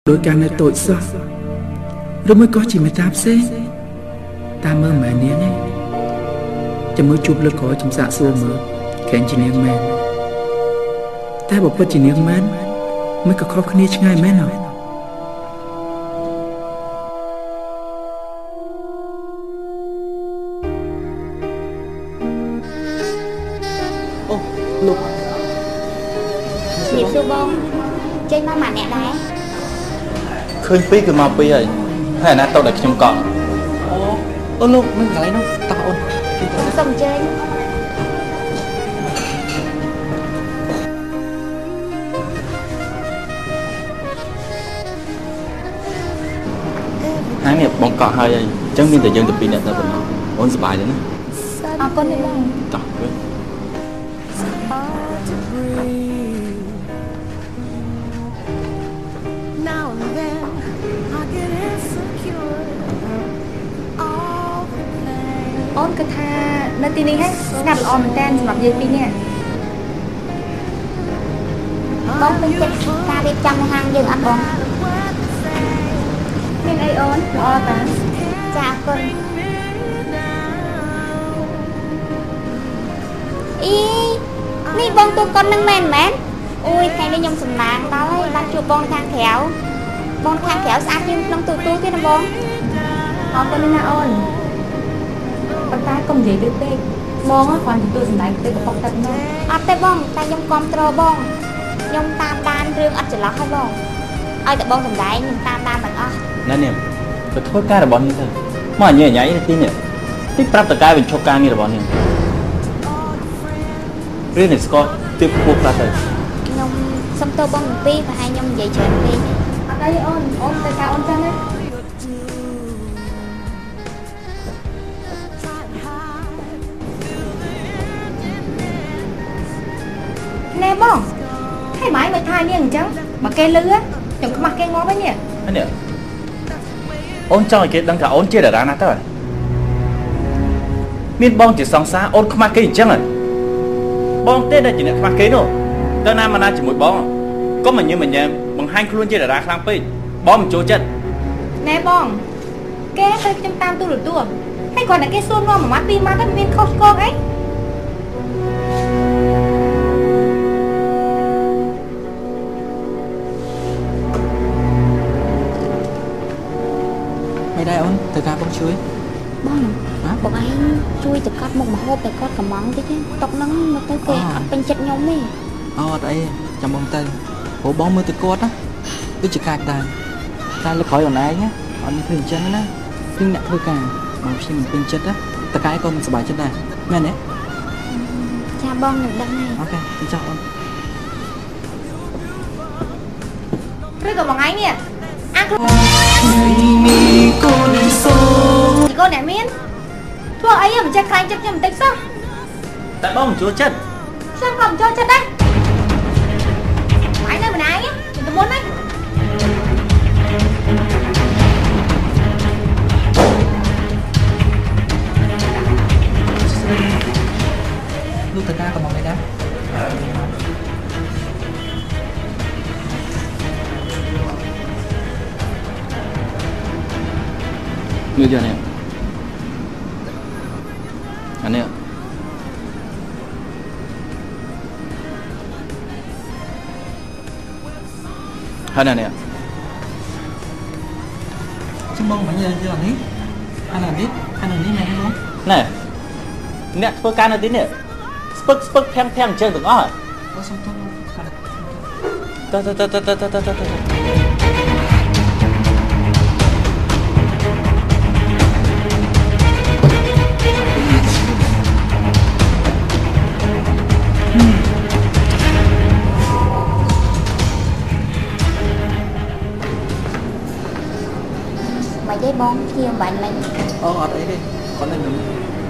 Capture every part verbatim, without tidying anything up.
đôi càng này tội sao rồi mới có chỉ mới tạp xế ta mơ mẹ nia này cho mới chụp lực khỏi trong dạ xô mơ khen chỉ niềng mẹ taบอกว่าchỉ niềng mẹ mới có khó khăn như ngay mẹ nào ô lục nhịp siêu bông trên bao mặt nè đấy khơi pí cứ mau pí rồi hay là tao đặt trong cọ ô ô lục mình lấy nó tao ôn xong chơi hai nghiệp bóng cọ hơi rồi chẳng biết thời gian từ pí này tao vẫn ôn sờ bài đấy nè à con đi bông tao biết ôn cứ tha nơi tin đi hết ngập ồn mình tên mặc gì pin nè bông bên trên ta đi trong hang dừng ăn bông nên ai ôn lo ta chào con ý ní bông tôi con nâng men mến ui thay đi nhung sầm nàng tao ấy ban chụp bông thang khéo bông thang khéo sát nhưng nông tụi tôi thế nào bông họ con đi nào ôn ta công gì được tê bông á còn tôi sầm này tôi không tận đâu à tê bông ta nhung con trâu bông nhung tam đan riêng ăn chỉ lót hay bông ai tại bông sầm đấy nhung tam đan bằng à นั่นเนี่ยไปโทษการระบอนนี่เถอะมาเนี่ยใหญ่ที่เนี่ยที่ปรับตะกายเป็นโชคการนี่ระบอนนี่เรื่องนี้สกอตที่พวกเราเถอะ nhung xong tôi bông pi và hai nhung vậy chuyện đi ở đây ôn ôn tại sao ôn chân đấy nè bông thay máy mày thay nha chẳng mà cây lứa chẳng có mặt cây ngó với nhỉ นั่นเนี่ยអូនចង់ឲ្យគេដឹងថាអូនជាតារាណាទៅមានបងជាសង្សារអូនខ្មាស់គេអញ្ចឹងបងទេដែលជាអ្នកខ្មាស់គេនោះទៅណាមកណាជាមួយបងកុំមកញឹមញ៉ាំបង្ហាញខ្លួនជាតារាខ្លាំងពេកបងមិនចូលចិត្តណែបងគេទៅខ្ញុំតាមទូរទស្សន៍ហើយគាត់តែគេសួរនាំមួយម៉ាត់ពីរម៉ាត់ទៅមានខុសឆ្គងអីได้អូនទៅការបងជួយបងបងឯងជួយទៅកាត់មុខមហូបតែគាត់កំងតិចទេតុកហ្នឹងមកទៅគេអត់ពេញចិត្តខ្ញុំទេអូអត់អីចាំបងទៅព្រោះបងមើលទៅគាត់ណាដូចជាកាចដែរតែលើក្រោយអូនឯងណាអត់មានធ្វើអញ្ចឹងណាពីអ្នកធ្វើការបងខ្ញុំមិនពេញចិត្តណាតកែក៏មិនសប្បាយចិត្តដែរមែនទេចាបងនឹងដឹងហើយអូខេទៅចោះអូនព្រឹកក៏បងឯងនេះអាខ្លួនchị cô nè miên thua ấy mà chơi canh chấp nhầm tích sao tại bông chúa chân sao không cho chân đây mãi nơi mình ai nhá mình tôi muốn đấy lúc từ ca còn mọi người đó như giờ này anh em hai này nè chứ mong phải như giờ này anh làm đi anh làm đi này không nè nè phơi can là tí nè spuk spuk phem phem chơi được không ta ta ta ta ta ta ta ta cái bông kia bạn mình ô ở đây đi con lên mình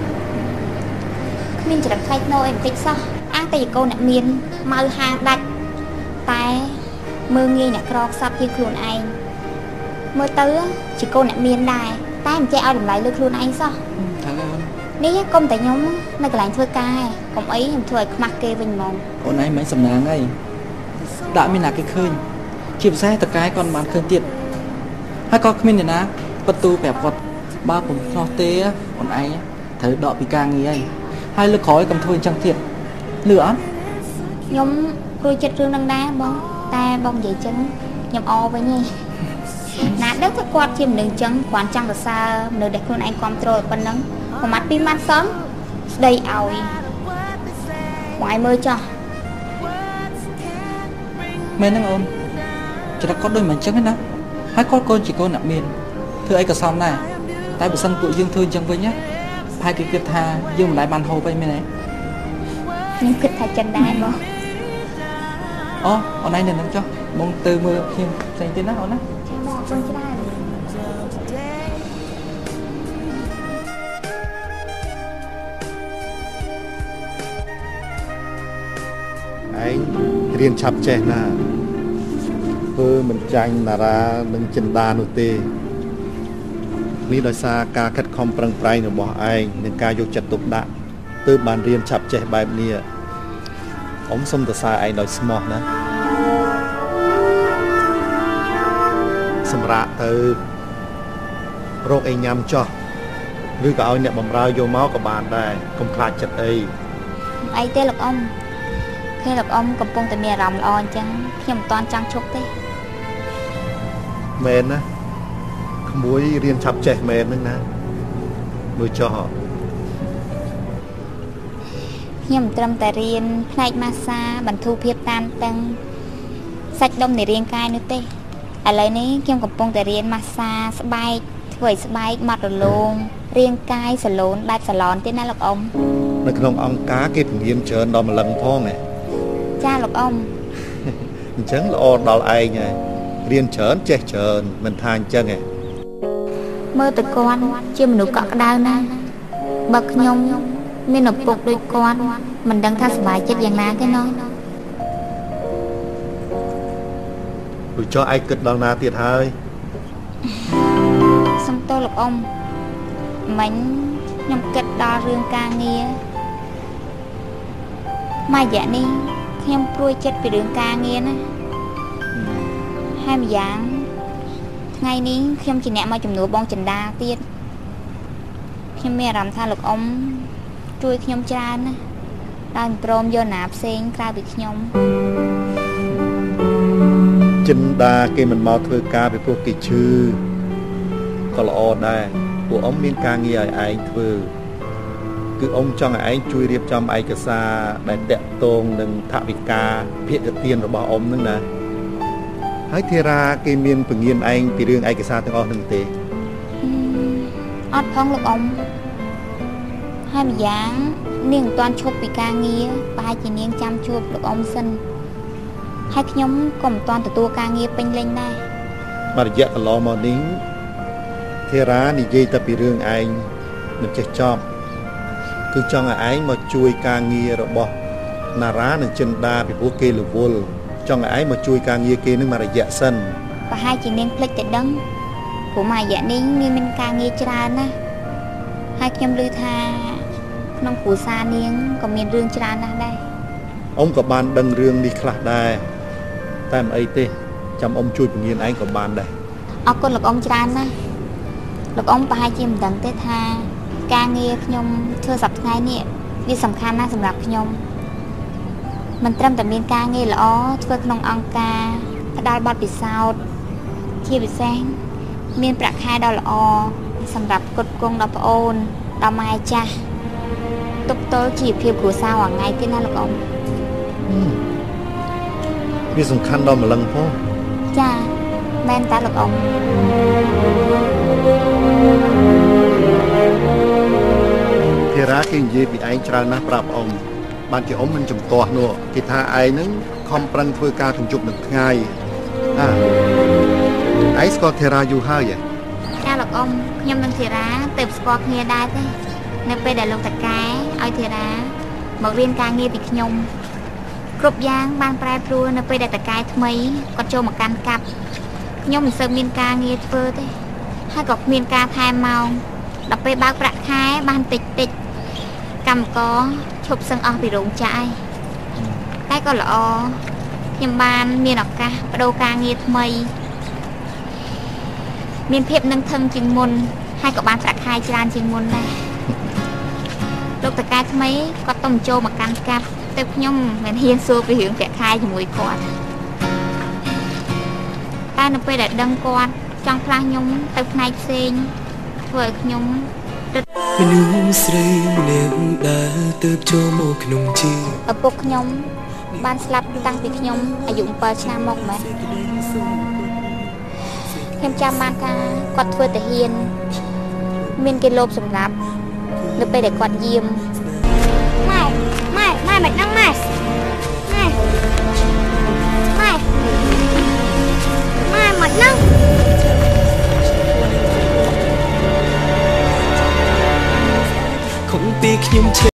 mình chỉ đặt khách nôi em tích sao ăn thì cô nè miên mau hàng đặt tay mưa nghi nè crop sắp như khuôn anh mưa tứ chỉ cô nè miên đài tay em che ao đừng lại lư khuôn anh sao ní công tại nhóm nơi cái lạnh thưa ca còn ấy em thuê mặc kê bình mong con ấy mấy sầm nàng ấy đã mới là cái khơi ជាពិសេសតកែគាត់មិនបានឃើញទៀតហើយក៏គ្មានអ្នកណាបន្ទូប្រាប់គាត់បើពុំឆ្លោះទេអូនឯងត្រូវដកពីការងារហើយហើយលើក្រោយកុំធ្វើអញ្ចឹងទៀតលឺអត់ខ្ញុំព្រួយចិត្តរឿងនឹងដែរបងតែបងនិយាយចឹងខ្ញុំអរវិញឯងណាដឹងថាគាត់ជាមនុស្សចឹងគ្រាន់ចង់សរសើរមនុស្សដែលខ្លួនឯងគ្រប់គ្រងប៉ុណ្ណឹងប្រមាត់ពីរម៉ាត់សងស្ដីឲ្យបងឯងមើលចោះមែនហ្នឹងអូនច្រកគាត់ដូចមិនអញ្ចឹងណាហើយគាត់កូនជាកូនអ្នកមានធ្វើអីក៏សមដែរតែបើសិនពួកយើងធ្វើអញ្ចឹងវិញណាប្រហែលគេគិតថាយើងមិនដែលបានហូបអីមែនទេខ្ញុំគិតថាចឹងដែរបងអូអូនឯងនៅនឹងចុះបងទៅមើលខ្ញុំផ្សេងទៀតណាអូនណាចាបងអរគុណច្រើនឯងរៀនឆាប់ចេះណាធ្វើមិនចាញ់តារានិងចិន្តានោះទេនេះដោយសារការខិតខំប្រឹងប្រែងរបស់ឯងនិងការយកចិត្តទុកដាក់ទើបបានរៀនឆាប់ចេះបែបនេះអ៊ំសុំសរសើរឯងដោយស្មោះណាសម្រាប់ទៅរកអីញ៉ាំចោះឬក៏ឲ្យអ្នកបម្រើយកមកក៏បានដែរកុំខ្លាចចិត្តអីអីទេលោកអ៊ំឃើញលោកអ៊ំកំពុងតែមានអារម្មណ៍ល្អអញ្ចឹងខ្ញុំមិនតាន់ចង់ឈប់ទេមែនណាក្មួយរៀនឆាប់ចេះមែនហ្នឹងណាមើលចោះខ្ញុំត្រឹមតែរៀនផ្នែកម៉ាស្សាបន្ធូរភាពតានតឹងសាច់ដុំនៃរាងកាយនោះទេឥឡូវនេះខ្ញុំកំពុងតែរៀនម៉ាស្សាស្បែកធ្វើឲ្យស្បែកម៉ត់រលោងរាងកាយសាឡូនបែបសាឡនទេណាលោកអ៊ំនៅក្នុងអង្គការគេពង្រៀនច្រើនដល់ម្លឹងផងហ៎ចាលោកអ៊ំអញ្ចឹងល្អដល់ឯងហើយរៀនច្រើនចេះច្រើនមិនថាអញ្ចឹងហ៎មើលទៅគាត់ជាមនុស្សកក់ក្ដៅណាស់បើខ្ញុំមានឪពុកដូចគាត់មិនដឹងថាសប្បាយចិត្តយ៉ាងណាទេណោះព្រោះចុះឯងគិតដល់ណាទៀតហើយសំទោសលោកអ៊ំមិញខ្ញុំគិតដល់រឿងការងារមួយរយៈនេះខ្ញុំព្រួយចិត្តពីរឿងការងារណាហើយម្យ៉ាងថ្ងៃនេះខ្ញុំជាអ្នកមកជំនួសបងចិន្តាទៀតខ្ញុំមានអារម្មណ៍ថាលោកអ៊ំជួយខ្ញុំច្រើនណាស់ដោយព្រមយកណាផ្សេងក្រៅពីខ្ញុំចិន្តាគេមិនមកធ្វើការពីព្រោះគេឈឺក៏ល្អដែរពួកអ៊ំមានការងារឲ្យឯងធ្វើគឺអ៊ំចង់ឲ្យឯងជួយរៀបចំឯកសារដែលតាក់ទងនឹងថវិកាភាគទានរបស់អ៊ំហ្នឹងណាហើយធីរ៉ាគេមានពង្រៀនឯងពីរឿងឯកសារទាំងអស់ហ្នឹងទេអត់ផងលោកអ៊ំហើយម្យ៉ាងនាងមិនទាន់ឈប់ពីការងារប្រហែលជានាងចាំជួបលោកអ៊ំសិនហើយខ្ញុំក៏មិនទាន់ទទួលការងារពេញលេញដែរមួយរយៈកន្លងមកនេះធីរ៉ានិយាយតែពីរឿងឯងមិនចេះចប់គឺចង់ឲ្យឯងមកជួយការងាររបស់ណារ៉ានិងចិន្តាពីព្រោះគេរវល់ចង់ឲ្យឯងមកជួយការងារគេនឹងមួយរយៈសិនប្រហែលជានាងភ្លេចតែដឹងព្រោះមួយរយៈនេះនាងមានការងារច្រើនណាស់ហើយខ្ញុំឮថាក្នុងគ្រួសារនាងក៏មានរឿងច្រើនណាស់ដែរអ៊ំក៏បានដឹងរឿងនេះខ្លះដែរតែមិនអីទេចាំអ៊ំជួយពង្រៀនឯងក៏បានដែរអរគុណលោកអ៊ំច្រើនណាស់លោកអ៊ំប្រហែលជាមិនដឹងទេថាការងារខ្ញុំធ្វើសប្តាហ៍ថ្ងៃនេះវាសំខាន់ណាស់សម្រាប់ខ្ញុំមិនត្រឹមតែមានការងារល្អធ្វើក្នុងអង្គការផ្ដល់បទពិសោធន៍ជាពិសេសមានប្រាក់ខែដ៏ល្អសម្រាប់ផ្គត់ផ្គង់ដល់ប្អូនដល់ម៉ែចាស់ទប់ទល់ជីវភាពគ្រួសាររាល់ថ្ងៃទៀតណាលោកអ៊ំវាសំខាន់ដល់ម្លឹងផងចាមែនតាលោកអ៊ំធីរ៉ាគេនិយាយពីឯងច្រើនណាស់ប្រាប់អ៊ំបានជាអ៊ំមិនចំទាស់នោះគេថាឯងហ្នឹងខំប្រឹងធ្វើការទាំងយប់ទាំងថ្ងៃអើឯងស្គាល់ធីរ៉ាយូរហើយចាលោកអ៊ំខ្ញុំនិងធីរ៉ាទៅស្គាល់គ្នាដែរទេនៅពេលដែលលោកតាកែឲ្យធីរ៉ាមករៀនការងារពីខ្ញុំគ្រប់យ៉ាងបានប្រែប្រួលនៅពេលដែលតាកែថ្មីគាត់ចូលមកកាន់កាប់ខ្ញុំមិនសូវមានការងារធ្វើទេហើយក៏គ្មានការថែមម៉ោងដល់ពេលបើកប្រាក់ខែបានតិចតិចកម្មករឈប់សឹងអស់ពីរោងចក្រឯងតែក៏ល្អខ្ញុំខ្ញុំបានមានឱកាសបដូរការងារថ្មីមានភាពនឹងធឹងជាងមុនហើយក៏បានប្រាក់ខែច្រើនជាងមុនដែរលោកតកែថ្មីគាត់ទៅចូលមកកាន់កាប់ទៅខ្ញុំមិនហ៊ានសួរពីរឿងប្រាក់ខែជាមួយគាត់តែនៅពេលដែលដឹងគាត់ចង់ផ្លាស់ខ្ញុំទៅផ្នែកផ្សេងធ្វើឲ្យខ្ញុំមនុស្សស្រីម្នាក់ដែលទៅចូលមកក្នុងជីវិតឪពុកខ្ញុំបានស្លាប់តាំងពីខ្ញុំអាយុbảyឆ្នាំមកម៉េះខ្ញុំចាំបានថាគាត់ធ្វើទាហានមានគេលបសម្រាប់នៅពេលដែលគាត់យាម